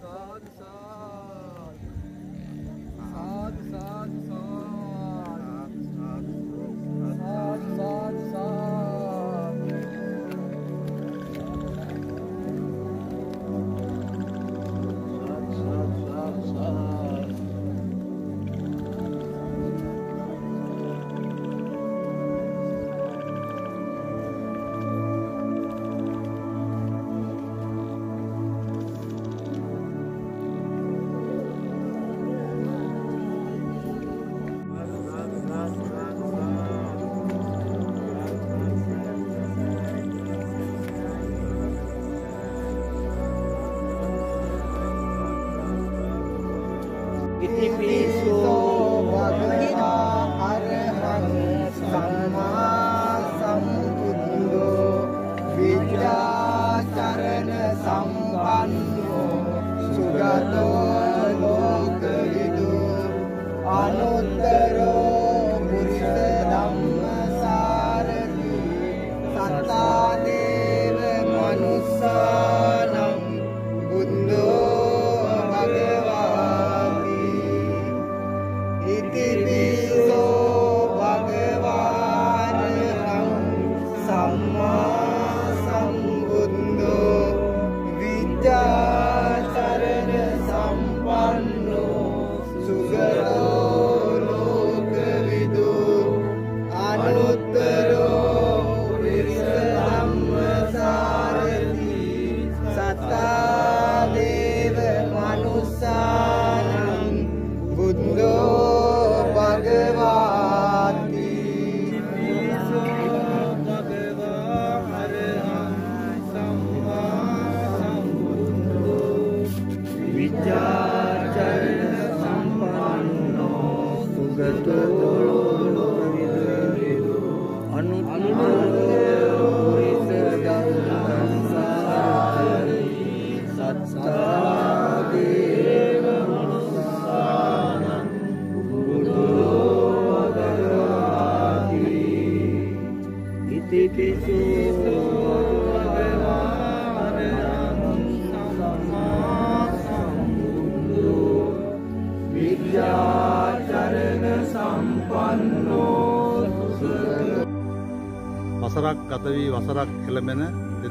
වසරක් ගත වී වසරක් එළඹෙන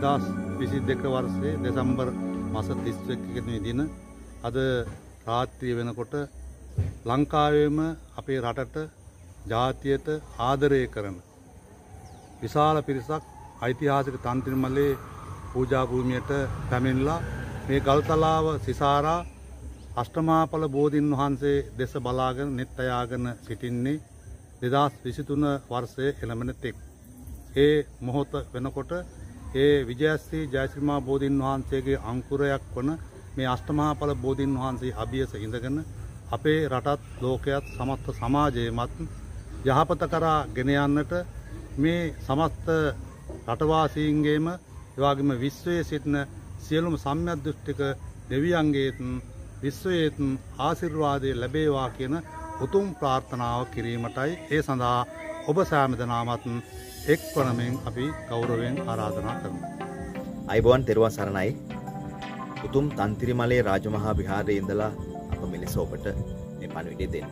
2022 වර්ෂයේ දෙසැම්බර් මාස 31 වෙනි දින අද රාත්‍රිය වෙනකොට ලංකාවේම අපේ රටට ජාතියට ආදරය කරන විශාල පිරිසක් ඓතිහාසික තන්ත්‍රිමලේ පූජා භූමියට පැමිණලා මේ ගල්තලාව සිසාරා අෂ්ටමාඵල බෝධීන් වහන්සේ දෙස බලාගෙන net අයාගෙන සිටින්නේ 2023 වර්ෂයේ එළඹෙන තෙක්. ඒ මොහොත වෙනකොට ඒ විජයශ්‍රී ජයශ්‍රීමා බෝධීන් වහන්සේගේ අංකුරයක් වන මේ අෂ්ටමහාඵල බෝධීන් වහන්සේ අභියස ඉඳගෙන අපේ රටත් ලෝකයත් සමස්ත සමාජයමත් යහපත කරා ගෙන යන්නට මේ සමස්ත රටවාසීන්ගේම එවාගේම විශ්වයේ සිටින සියලුම සම්‍යක් දෘෂ්ටික දෙවියන්ගේත් විශ්වයේත් ආශිර්වාදය ලැබේවා කියන උතුම් ප්‍රාර්ථනාව කිරීමටයි ඒ සඳහා ඔබ සෑම දෙනාමත් එක් වනමින් අපි ගෞරවයෙන් ආරාධනා කරමු. අයිබෝන් තෙරුවන් සරණයි. උතුම් තන්තිරිමලේ රාජමහා විහාරයේ ඉඳලා අප මෙලෙස ඔබට මේ පණිවිඩය දෙන්න.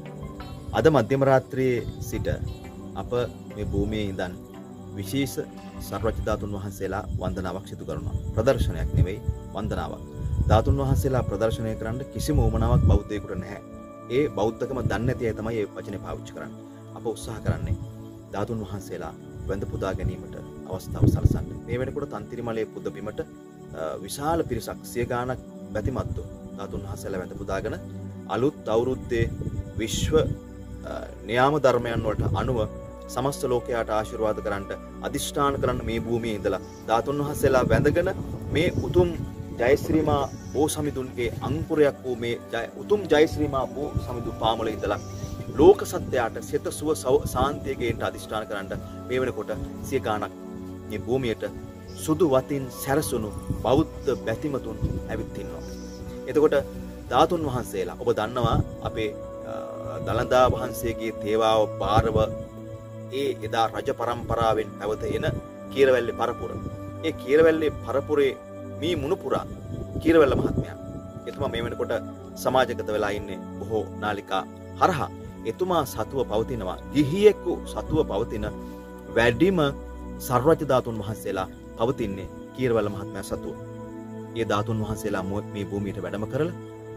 අද මධ්‍යම රාත්‍රියේ සිට අප මේ භූමියේ ඉඳන් විශේෂ සර්වඥ ධාතුන් වහන්සේලා වන්දනාවක් සිදු කරනවා. ප්‍රදර්ශනයක් නෙවෙයි වන්දනාවක්. ධාතුන් වහන්සේලා ප්‍රදර්ශනය කරන්න කිසිම උවමනාවක් බෞද්ධයෙකුට නැහැ. ඒ බෞද්ධකම දන්නේ නැති අය තමයි මේ වචනේ පාවිච්චි කරන්නේ. අප උත්සාහ කරන්නේ ධාතුන් වහන්සේලා වැඳ පුදා ගැනීමට අවස්ථාව සලසන්න. මේ වෙනකොට තන්තිරිමලේ පුද බිමට විශාල පිරිසක් සිය ගාණක් බැතිමත්ව ධාතුන් වහන්සේලා වැඳ පුදාගෙන අලුත් අවුරුද්දේ විශ්ව න්‍යාම ධර්මයන් වලට අනුව සමස්ත ලෝකයාට ආශිර්වාද කරන්නට අදිෂ්ඨාන කරන්න මේ භූමියේ ඉඳලා ධාතුන් වහන්සේලා වැඳගෙන මේ උතුම් ජයශ්‍රීමා බෝ සමිඳුන්ගේ අංකුරයක් වූ මේ උතුම් ජයශ්‍රීමා බෝ සමිඳු පාමුලේ ඉඳලා ලෝක සත්‍යයට සිත සුව සාන්තිය ගේන්න අදිෂ්ඨාන කරන්න මේ වෙනකොට සිය ගාණක් මේ භූමියට සුදු වතින් සැරසුණු බෞද්ධ බැතිමතුන් ඇවිත් ඉන්නවා. එතකොට ධාතුන් වහන්සේලා ඔබ දන්නවා අපේ දළදා වහන්සේගේ තේවාව බාරව ඒ එදා රජ පරම්පරාවෙන් පැවත එන කීරවැල්ලේ පරපුර. ඒ කීරවැල්ලේ පරපුරේ මේ මුණුපුරා කීරවැල්ල මහත්මයා එතුමා මේ වෙනකොට සමාජගත වෙලා ඉන්නේ බොහෝ නාලිකා හරහා. එතුමා සතුව පවතිනවා. ගිහියෙකු සතුව පවතින වැඩිම සර්වඥ ධාතුන් වහන්සේලා පවතින්නේ කීරවල මහත්මයා සතුව. ඒ ධාතුන් වහන්සේලා මේ භූමියට වැඩම කරලා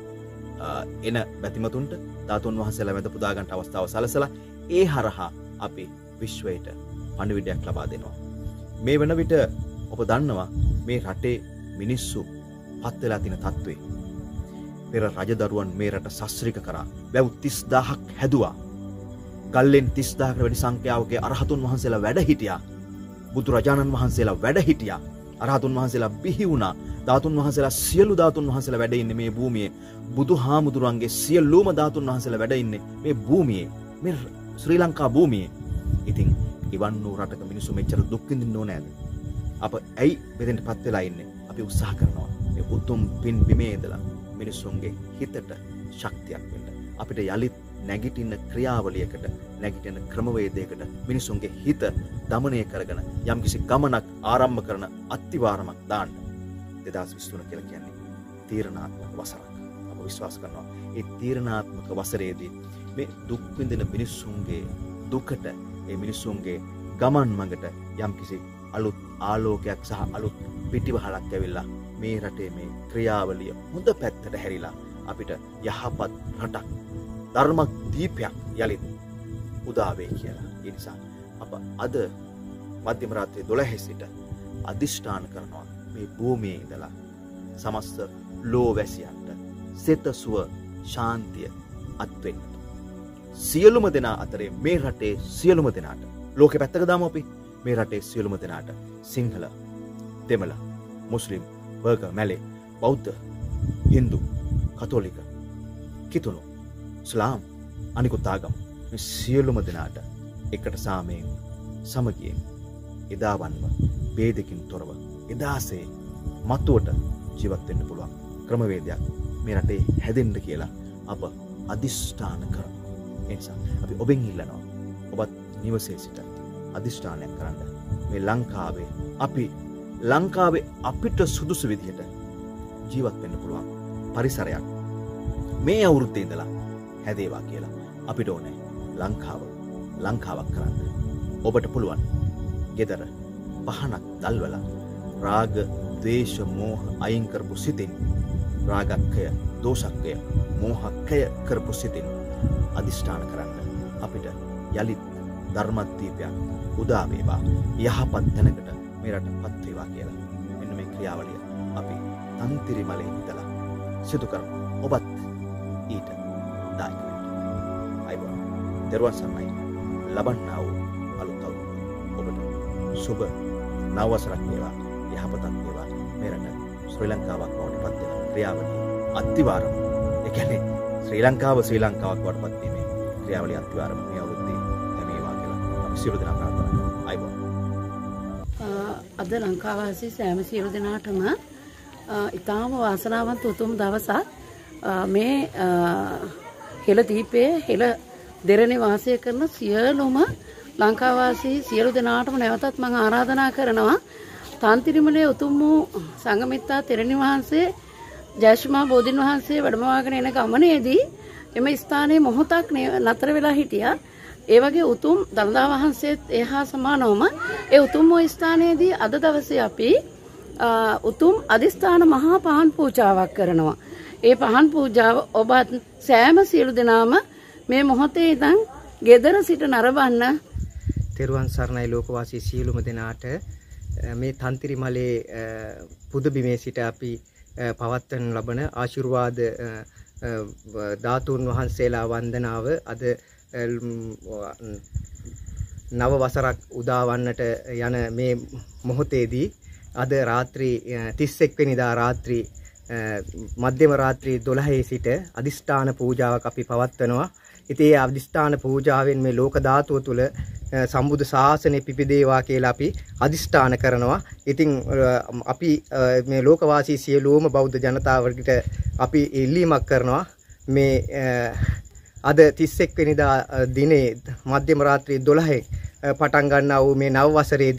එන බැතිමතුන්ට ධාතුන් වහන්සේලා මැද පුදා ගන්නට අවස්ථාව සලසලා ඒ හරහා අපි විශ්වයට පණිවිඩයක් ලබා දෙනවා. මේ වන විට ඔබ දන්නවා මේ රටේ මිනිස්සු පත් වෙලා තියෙන තත්ත්වේ. පෙර රජදරුවන් මේ රට සස්ත්‍රික කරා. වැව් 30000ක් හැදුවා. ගල්ලෙන් 30000කට වැඩි සංඛ්‍යාවකේ අරහතුන් වහන්සේලා වැඩ හිටියා. බුදුරජාණන් වහන්සේලා වැඩ හිටියා. අරහතුන් වහන්සේලා බිහි වුණා. ධාතුන් වහන්සේලා සියලු ධාතුන් වහන්සේලා වැඩ ඉන්නේ මේ භූමියේ. බුදුහාමුදුරන්ගේ සියලුම ධාතුන් වහන්සේලා වැඩ ඉන්නේ මේ භූමියේ. මේ ශ්‍රී ලංකා භූමියේ. ඉතින් ඉවන් වූ රටක මිනිස්සු මෙච්චර දුක් විඳින්න ඕනේ නැද්ද? අප ඇයි මෙතෙන්ටපත් වෙලා ඉන්නේ? අපි උත්සාහ කරනවා මේ උතුම් පින් බිමේ ඉඳලා මිනිස්සුන්ගේ හිතට ශක්තියක් වෙන්න. අපිට යලිත් නැගිටින ක්‍රියාවලියකට නැගිටින ක්‍රමවේදයකට මිනිස්සුන්ගේ හිත දමනය කරගෙන යම්කිසි ගමනක් ආරම්භ කරන අත්තිවාරමක් දාන්න. 2023 කියලා කියන්නේ තීරණාත්මක වසරක්. අප විශ්වාස කරනවා ඒ තීරණාත්මක වසරේදී මේ දුක් විඳින මිනිස්සුන්ගේ දුකට ඒ මිනිස්සුන්ගේ ගමන් මඟට යම්කිසි අලුත් ආලෝකයක් සහ අලුත් පිටිවහලක් ඇවිල්ලා මේ රටේ මේ ක්‍රියාවලිය හොඳ පැත්තට හැරිලා අපිට යහපත් රටක් ධර්ම දීපයක් යලිත් උදා වේ කියලා. ඒ නිසා අප අද මධ්‍යම රාත්‍රියේ 12 සිට අදිෂ්ඨාන කරනවා මේ භූමියේ ඉඳලා සමස්ත ලෝවැසියන්ට සිතසුව ශාන්තිය අත්වෙන්න. සියලුම දෙනා අතරේ මේ රටේ සියලුම දෙනාට ලෝකෙ පැත්තක දාමු අපි. මේ රටේ සියලුම දෙනාට සිංහල, දෙමළ, මුස්ලිම්, බර්ගර්, මැලේ, බෞද්ධ, හින්දු, කතෝලික, කිතුණු, ඉස්ලාම්, අනිකුත් ආගම් මේ සියලුම දෙනාට එකට සාමයෙන් සමගියෙන් එදාවන්ව ભેදකින් තොරව එදාසේ මතුවට ජීවත් වෙන්න පුළුවන් ක්‍රමවේදයක් මේ රටේ හැදෙන්න කියලා අප අදිෂ්ඨාන කරමු. ඒ නිසා අපි ඔබෙන් ඉල්ලනවා ඔබත් නිවසේ සිට අදිෂ්ඨානයක් කරන්න. මේ ලංකාවේ අපිට සුදුසු විදිහට ජීවත් වෙන්න පුළුවන් පරිසරයක් මේ අවුරුද්දේ ඉඳලා හැදේවා කියලා අපිට ඕනේ ලංකාවක් කරන්න. ඔබට පුළුවන් ගෙදර පහනක් දල්වලා රාග, ද්වේෂ, මෝහ අයින් කරපු සිතින් රාගක්කය, දෝෂක්කය, මෝහක්කය කරපු සිතින් අදිෂ්ඨාන කරන්න. අපිට යලිත් ධර්මදීපයක් උදා වේවා. යහපත් තැනකට මේ රටපත් වේවා කියලා. මෙන්න මේ ක්‍රියාවලිය අපි තන්තිරිමලේ ඉඳලා සිදු කරමු. ඔබත් ඊට දායක වෙන්න. අයිබෝන්. දරුවන් සම්මයි ලබන්නා වූ අලුත් අවුරුද්ද ඔබට සුබ නව වසරක් වේවා. යහපතක් වේවා. මේ රට ශ්‍රී ලංකාවක් බවට පත් වෙන ක්‍රියාවලිය අත්තිවාරම. ඒ කියන්නේ ශ්‍රී ලංකාවක් බවට පත් වීමේ ක්‍රියාවලිය අත්තිවාරම මේ අවුරුද්දේ ලැබේවා කියලා අපි සියලු දෙනා ප්‍රාර්ථනා කරමු. අයිබෝන්. අද ලංකාවාසී සෑම සියලු දෙනාටම ඉතාම වාසනාවන්ත උතුම් දවසක්. මේ හෙළ දීපයේ හෙළ දෙරණේ වාසය කරන සියලුම ලංකාවාසී සියලු දෙනාටම නැවතත් මම ආරාධනා කරනවා තන්තිරිමලේ උතුම් වූ සංඝමිත්තා තෙරණි වහන්සේ ජයශ්‍රී බෝධින් වහන්සේ වැඩමවාගෙන එන ගමනේදී එම ස්ථානයේ මොහොතක් නතර වෙලා හිටියා. ඒ වගේ උතුම් දළදා වහන්සේත් එහා සමානවම ඒ උතුම් වූ ස්ථානයේදී අද දවසේ අපි උතුම් අදිස්ථාන මහා පහන් පූජාවක් කරනවා. ඒ පහන් පූජාව ඔබත් සෑම සියලු දෙනාම මේ මොහොතේ ඉඳන් ගෙදර සිට නරඹන්න. තෙරුවන් සරණයි ලෝකවාසී සියලුම දෙනාට. මේ තන්තිරිමලේ පුද බිමේ සිට අපි පවත්වන ලබන ආශිර්වාද ධාතුන් වහන්සේලා වන්දනාව අද නව වසරක් උදා වන්නට යන මේ මොහොතේදී අද රාත්‍රී 31 වෙනිදා රාත්‍රී මධ්‍යම රාත්‍රී 12 සිට අදිෂ්ඨාන පූජාවක් අපි පවත්වනවා. ඉතින් ඒ අදිෂ්ඨාන පූජාවෙන් මේ ලෝක ධාතුව තුල සම්බුද්ධ ශාසනය පිපිදේවා කියලා අපි අදිෂ්ඨාන කරනවා. ඉතින් අපි මේ ලෝකවාසී සියලුම බෞද්ධ ජනතාවට අපි ඉල්ලීමක් කරනවා මේ අද 31 වෙනිදා දිනේ මධ්‍යම රාත්‍රී 12 පටන් ගන්නා වූ මේ නව වසරේදී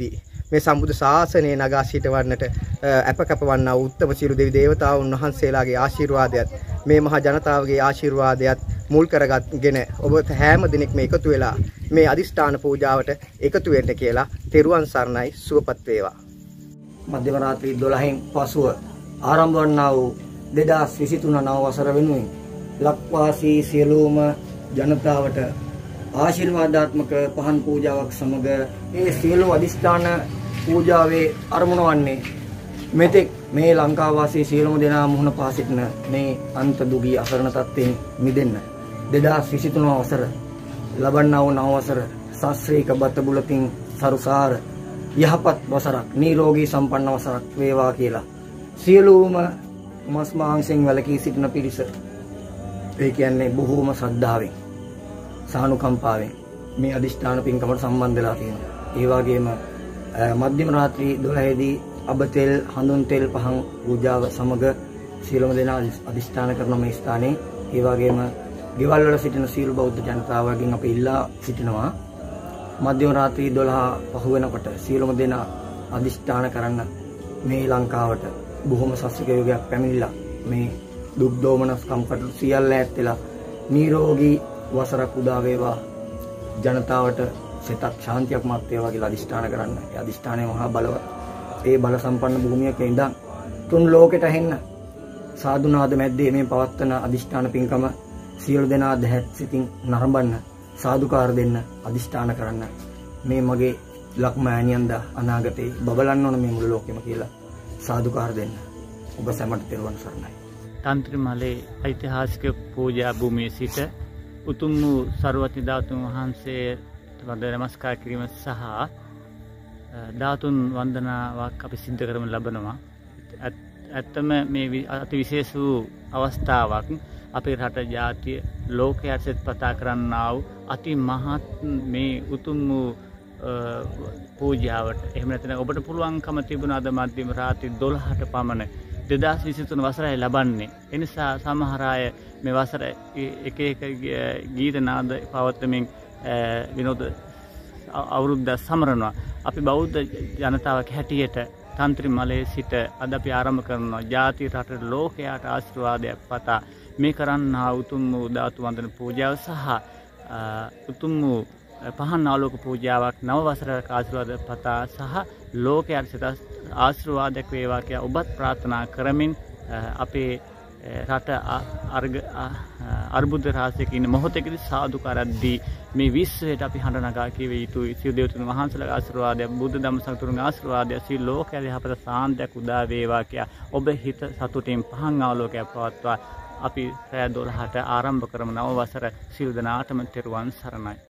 මේ සම්බුදු ශාසනය නගා සිටවන්නට අපකපවන්නා උත්තම සියලු දෙවි දේවතාවුන් වහන්සේලාගේ ආශිර්වාදයත් මේ මහා ජනතාවගේ ආශිර්වාදයත් මුල් කරගත්ගෙන ඔබ හැම දිනෙකම එකතු වෙලා මේ අදිෂ්ඨාන පූජාවට එකතු වෙන්න කියලා තෙරුවන් සරණයි සුවපත් වේවා. මධ්‍යම රාත්‍රී 12න් පසුව ආරම්භ වන්නා වූ 2023 නව වසර වෙනුවෙන් ලක්වාසී සියලුම ජනතාවට ආශිර්වාදාත්මක පහන් පූජාවක් සමග මේ සියලු අදිෂ්ඨාන පූජාවේ අරමුණ වන්නේ මෙතෙක් මේ ලංකා වාසී සියලුම දෙනා මුහුණ පා සිටින මේ අන්ත දුගී අසරණ තත්ත්වයෙන් මිදෙන්න 2023 වසර ලබන්නා වූ නව වසර ශාස්ත්‍රීය බත බුලතින් සරුසාර යහපත් වසරක් නිරෝගී සම්පන්න වසරක් වේවා කියලා සියලුම මස් මාංශයෙන් වැළකී සිටින පිරිස ඒ කියන්නේ බොහෝම ශ්‍රද්ධාවෙන් සානුකම්පාවෙන් මේ අදිෂ්ඨාන පින්කමට සම්බන්ධ වෙලා තියෙනවා. ඒ වගේම මධ්‍යම රාත්‍රී 12 දී අබතෙල් හඳුන් තෙල් පහන් පූජාව සමග සියලුම දෙනා අදිෂ්ඨාන කරන මේ ස්ථානයේ ඒ වගේම ගෙවල් වල සිටින සියලු බෞද්ධ ජනතාවගෙන් අපි ඉල්ලා සිටිනවා මධ්‍යම රාත්‍රී 12 පහු වෙනකොට සියලුම දෙනා අදිෂ්ඨාන කරන්න මේ ලංකාවට බොහොම සස්තික යුගයක් පැමිණිලා මේ දුක් දෝමනස් කම්කටොළු සියල්ල ඈත්ලා නිරෝගී වසරක් උදා වේවා ජනතාවට සිතක් ශාන්තියක් මත් වේවා කියලා අදිෂ්ඨාන කරන්න. ඒ අදිෂ්ඨානය මහා බලවත්. ඒ බල සම්පන්න භූමියක ඉඳන් තුන් ලෝකෙට ඇහෙන්න සාදුනාද මැද්දේ මේ පවත්තන අදිෂ්ඨාන පින්කම සියලු දෙනා දැහැත් සිතින් නරඹන්න සාදුකාර දෙන්න අදිෂ්ඨාන කරන්න. මේ මගේ ලක්මෑණියන්ද අනාගතේ බබලන්න ඕන මේ මුළු ලෝකෙම කියලා සාදුකාර දෙන්න. ඔබ සැමට තෙරුවන් සරණයි. තන්ත්‍රමලේ ඓතිහාසික පූජා භූමියේ සිට උතුම් වූ සර්වඥ ධාතුන් වහන්සේට වන්ද නමස්කාර කිරීම සහ ධාතුන් වන්දනාවක් අපි සිද්ධ කරමු ලබනවා. ඇත්තම මේ අති විශේෂ වූ අවස්ථාවක් අපේ රට ජාතිය ලෝකයට සෙත් පතා කරන්නා වූ අති මහත් මේ උතුම් වූ පූජාවට එහෙම නැත්නම් ඔබට පුළුවන්කම තිබුණාද මධ්‍යම රාත්‍රී 12ට පමණ 2023 වසරේ ලබන්නේ. ඒ නිසා සමහර අය මේ වසර එක ගීත නාද පවත්වමින් විනෝද අවුරුද්ද සමරනවා. අපි බෞද්ධ ජනතාවක් හැටියට තන්ත්‍රමලේ සිට අද අපි ආරම්භ කරනවා ජාති රට ලෝකයට ආශිර්වාදයක් පතා මේ කරන්නා උතුම් වූ ධාතු වන්දන පූජාව සහ උතුම් වූ පහන් ආලෝක පූජාවක් නව වසරක ආශිර්වාද පතා සහ ලෝකයට සිත ආශිර්වාදයක් වේවා කියලා ඔබත් ප්‍රාර්ථනා කරමින් අපේ රට අර්බුද රාශියක ඉන්න මොහොතකදී සාදුකාරයක් දී මේ විශ්වයට අපි හඬ නගා කියව යුතුයි. සිය දේවතුන් වහන්සේලාගේ ආශිර්වාදය, බුද්ධ ධම්ම සංඝතුන්ගේ ආශිර්වාදය, සිය ලෝකයේ යහපත සාන්තියක් උදා වේවා කියලා ඔබ හිත සතුටින් පහන් ආලෝකයක් පවත්වා අපි රැ 12ට ආරම්භ කරමු නව වසර සියලු දෙනාටම තෙරුවන් සරණයි.